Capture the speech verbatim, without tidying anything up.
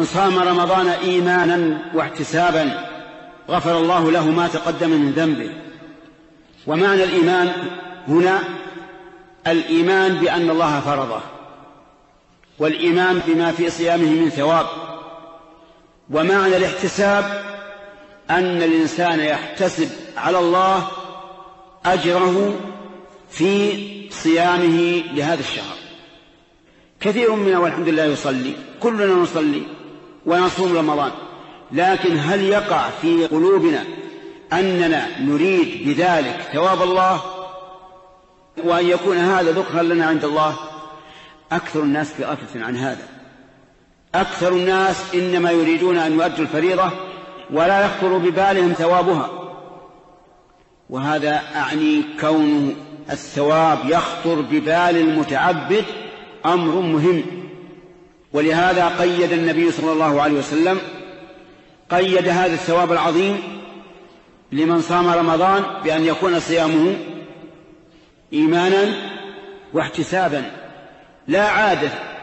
صام رمضان إيمانا واحتسابا غفر الله له ما تقدم من ذنبه. ومعنى الإيمان هنا الإيمان بأن الله فرضه، والإيمان بما في صيامه من ثواب. ومعنى الاحتساب أن الإنسان يحتسب على الله أجره في صيامه لهذا الشهر. كثير منا والحمد لله يصلي، كلنا نصلي ونصوم رمضان، لكن هل يقع في قلوبنا أننا نريد بذلك ثواب الله وأن يكون هذا ذكرا لنا عند الله؟ أكثر الناس في غفلة عن هذا. أكثر الناس إنما يريدون أن يؤدوا الفريضة ولا يخطر ببالهم ثوابها، وهذا أعني كون الثواب يخطر ببال المتعبد أمر مهم. ولهذا قيد النبي صلى الله عليه وسلم قيد هذا الثواب العظيم لمن صام رمضان بأن يكون صيامه إيمانا واحتسابا لا عادة